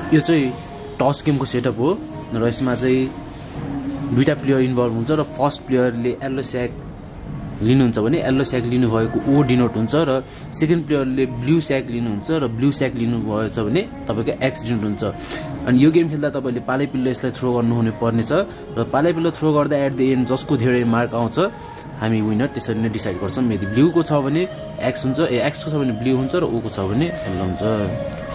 यो चाहिँ टस गेमको सेटअप हो र यसमा चाहिँ दुईटा प्लेयर इन्भल्भ हुन्छ र फर्स्ट प्लेयरले येल्लो स्याक लिनुहुन्छ भने येल्लो स्याक लिनुभएको ओ डिनोट हुन्छ र सेकेन्ड प्लेयरले ब्लू स्याक लिनुहुन्छ र ब्लू स्याक लिनुभएछ भने तपाईँको एक्स डिनोट हुन्छ। अनि यो गेम खेल्दा तपाईँले पालैपिल्लो यसलाई थ्रो गर्नुहुने पर्नेछ र पालैपिल्लो थ्रो गर्दा एट द एन्ड जसको धेरै मार्क आउँछ हामी विनर त्यसरी नै डिसाइड गर्छौँ। यदि ब्लूको छ भने एक्स हुन्छ, एक्सको छ भने ब्लू हुन्छ र ओको छ भने येल्लो हुन्छ।